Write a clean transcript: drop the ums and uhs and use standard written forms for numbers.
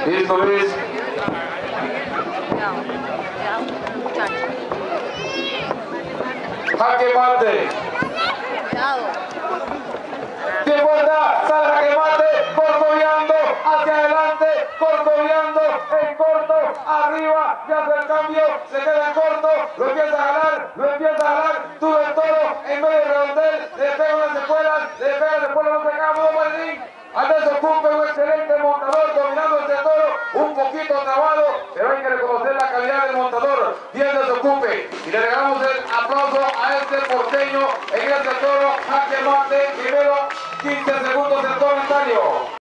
Listo, Luis. Jaque mate. De vuelta, sale jaque mate, corcoviando, hacia adelante, corcoviando, en corto, arriba, ya hace el cambio, se queda en corto, lo empieza a jalar, tú del toro, en medio del redondel, le pega unas secuelas, no se acaba, no Marín. Andrés Ocupe, un excelente montador, dominando este toro, un poquito trabado, pero hay que reconocer la calidad del montador, bien Desocupe. Y le regalamos el aplauso a este porteño en este toro, jaque mate, primero 15 segundos del comentario.